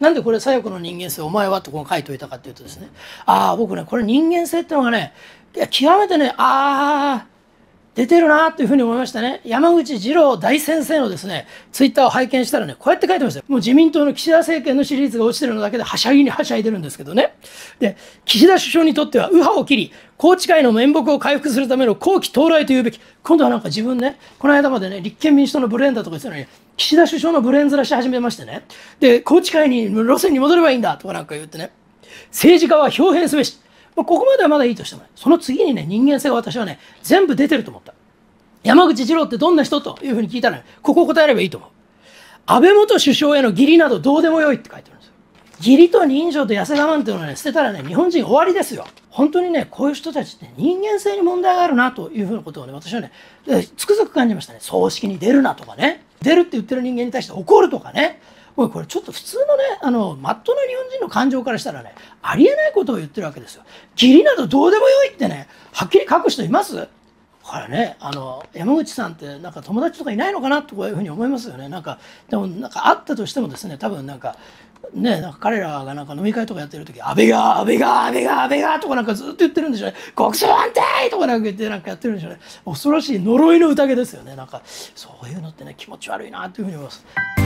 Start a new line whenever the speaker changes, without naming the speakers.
なんでこれ左翼の人間性お前はってこう書いといたかっていうとですね、ああ僕ねこれ人間性っていうのがね極めてね出てるなっていうふうに思いましたね。山口二郎大先生のですね、ツイッターを拝見したらね、こうやって書いてましたよ。もう自民党の岸田政権の支持率が落ちてるのだけではしゃぎにはしゃいでるんですけどね。で、岸田首相にとっては右派を切り、宏池会の面目を回復するための後期到来というべき。今度はなんか自分ね、この間までね、立憲民主党のブレーンだとか言ってたのに、岸田首相のブレーン面し始めましてね。で、宏池会に路線に戻ればいいんだとかなんか言ってね。政治家は表変すべし。ここまではまだいいとしてもね、その次にね、人間性が私はね、全部出てると思った。山口二郎ってどんな人というふうに聞いたら、ね、ここを答えればいいと思う。安倍元首相への義理などどうでもよいって書いてあるんですよ。義理と人情と痩せ我慢っていうのはね、捨てたらね、日本人終わりですよ。本当にね、こういう人たちって人間性に問題があるなというふうなことをね、私はね、つくづく感じましたね。葬式に出るなとかね、出るって言ってる人間に対して怒るとかね、これちょっと普通のね、まっとうな日本人の感情からしたらね、ありえないことを言ってるわけですよ。義理などどうでもよいってね、はっきり書く人います？これね、山口さんってなんか友達とかいないのかなとかいうふうに思いますよね。でもなんかあったとしてもですね、多分なんか彼らがなんか飲み会とかやってる時、安倍がとかなんかずっと言ってるんでしょうね。国葬安定とかなんか言ってなんかやってるんでしょうね。恐ろしい呪いの宴ですよね。なんかそういうのってね、気持ち悪いなというふうに思います。